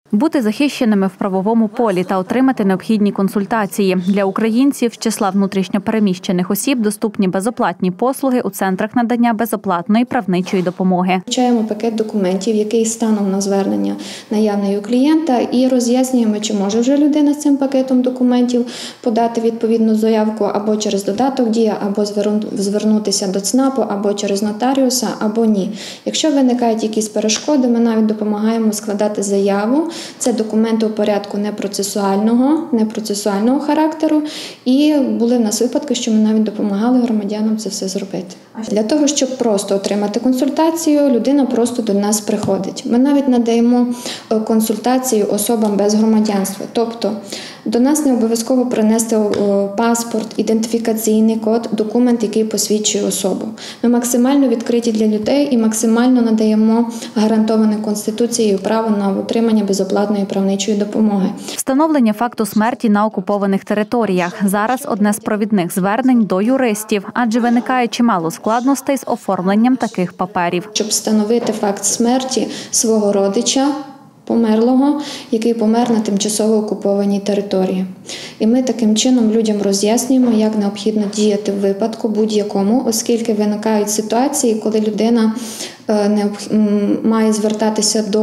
Бути захищеними в правовому полі та отримати необхідні консультації. Для українців з числа внутрішньопереміщених осіб доступні безоплатні послуги у центрах надання безоплатної правничої допомоги. Вивчаємо пакет документів, який станом на звернення наявний у клієнта, і роз'яснюємо, чи може вже людина з цим пакетом документів подати відповідну заявку або через додаток «Дія», або звернутися до ЦНАПу, або через нотаріуса, або ні. Якщо виникають якісь перешкоди, ми навіть допомагаємо складати заяву. Це документи у порядку непроцесуального характеру. І були в нас випадки, що ми навіть допомагали громадянам це все зробити. Для того, щоб просто отримати консультацію, людина просто до нас приходить. Ми навіть надаємо консультацію особам без громадянства. Тобто до нас не обов'язково принести паспорт, ідентифікаційний код, документ, який посвідчує особу. Ми максимально відкриті для людей і максимально надаємо гарантоване Конституцією право на отримання безоплатної правничої допомоги. Встановлення факту смерті на окупованих територіях – зараз одне з провідних звернень до юристів, адже виникає чимало складностей з оформленням таких паперів. Щоб встановити факт смерті свого родича, померлого, який помер на тимчасово окупованій території. І ми таким чином людям роз'яснюємо, як необхідно діяти в випадку будь-якому, оскільки виникають ситуації, коли людина має звертатися до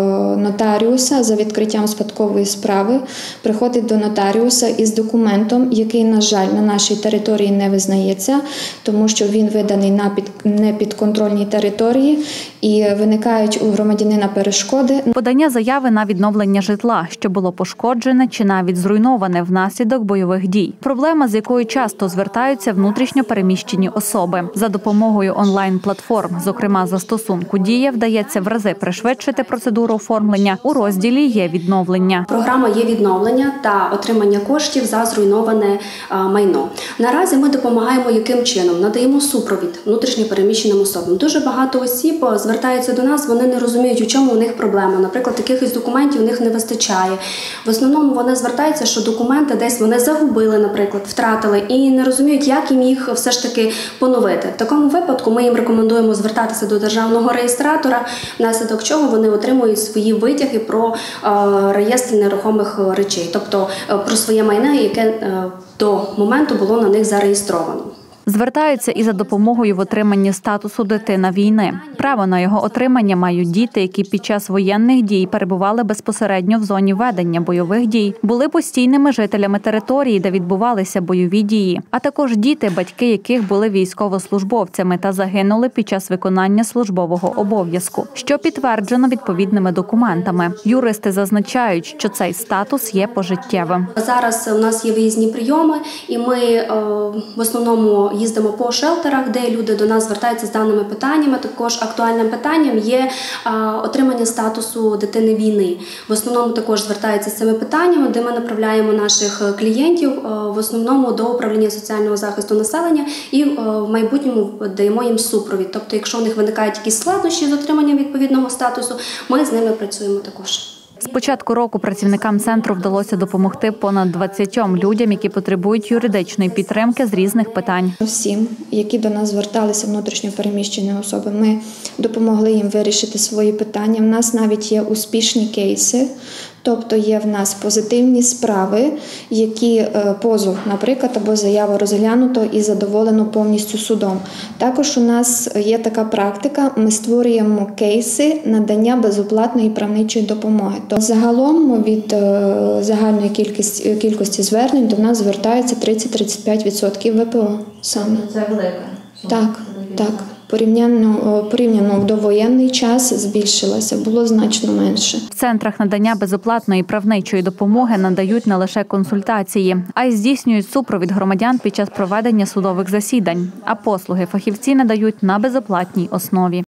нотаріуса за відкриттям спадкової справи, приходить до нотаріуса із документом, який, на жаль, на нашій території не визнається, тому що він виданий на непідконтрольній території і виникають у громадянина перешкоди. Подання заяви на відновлення житла, що було пошкоджене чи навіть зруйноване внаслідок бойових дій. Проблема, з якою часто звертаються внутрішньо переміщені особи. За допомогою онлайн-платформ, зокрема застосунку «Дія», вдається в рази пришвидшити процедуру оформлення. У розділі «Є відновлення». Програма «Є відновлення» та отримання коштів за зруйноване майно. Наразі ми допомагаємо яким чином? Надаємо супровід внутрішньо переміщеним особам. Дуже багато осіб звертаються до нас, вони не розуміють, у чому у них проблема. Наприклад, якихось документів у них не вистачає. В основному вони звертаються, що документи десь вони загубили, наприклад, втратили і не розуміють, як їм їх все ж таки поновити. В такому випадку ми їм рекомендуємо звертатися до державного реєстратора, внаслідок чого вони отримують свої витяги про реєстр нерухомих речей, тобто про своє майно, яке до моменту було на них зареєстровано. Звертаються і за допомогою в отриманні статусу «Дитина війни». Право на його отримання мають діти, які під час воєнних дій перебували безпосередньо в зоні ведення бойових дій, були постійними жителями території, де відбувалися бойові дії, а також діти, батьки яких були військовослужбовцями та загинули під час виконання службового обов'язку, що підтверджено відповідними документами. Юристи зазначають, що цей статус є пожиттєвим. Зараз у нас є виїзні прийоми, і ми в основному їздимо по шелтерах, де люди до нас звертаються з даними питаннями. Також актуальним питанням є отримання статусу дитини війни. В основному також звертаються з цими питаннями, де ми направляємо наших клієнтів в основному до управління соціального захисту населення і в майбутньому даємо їм супровід. Тобто, якщо у них виникають якісь складнощі з отриманням відповідного статусу, ми з ними працюємо також. З початку року працівникам центру вдалося допомогти понад 20 людям, які потребують юридичної підтримки з різних питань. Всім, які до нас зверталися внутрішньо переміщені особи, ми допомогли їм вирішити свої питання. У нас навіть є успішні кейси, тобто є в нас позитивні справи, які позов, наприклад, або заява розглянуто і задоволено повністю судом. Також у нас є така практика, ми створюємо кейси надання безоплатної правничої допомоги. То загалом від загальної кількості звернень до нас звертаються 30-35% ВПО саме. Це велика сума. Так. Порівняно в довоєнний час збільшилася, було значно менше. В центрах надання безоплатної правничої допомоги надають не лише консультації, а й здійснюють супровід громадян під час проведення судових засідань. А послуги фахівці надають на безоплатній основі.